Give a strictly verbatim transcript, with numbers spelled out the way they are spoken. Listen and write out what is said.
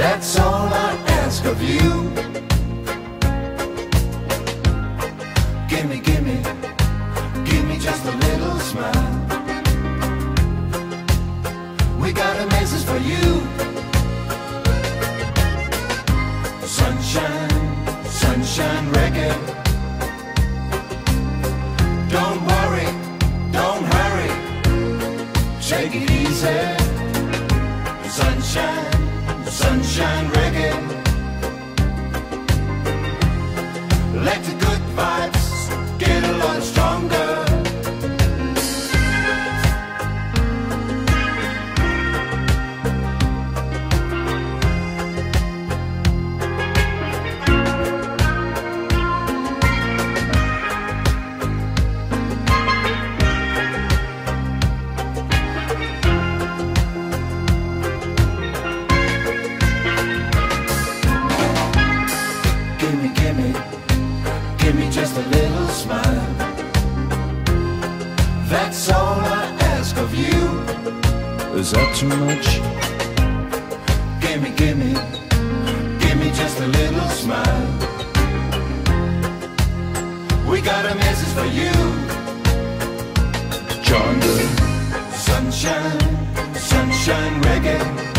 That's all I ask of you. Gimme, gimme, gimme just a little smile. We got a message for you. Sunshine, sunshine reggae. Don't worry, don't hurry, take it easy. Sunshine, sunshine reggae. Let the good vibes get a lot stronger. Gimme, gimme, gimme just a little smile. That's all I ask of you. Is that too much? Gimme, gimme, gimme just a little smile. We got a message for you. John Good. Sunshine, sunshine reggae.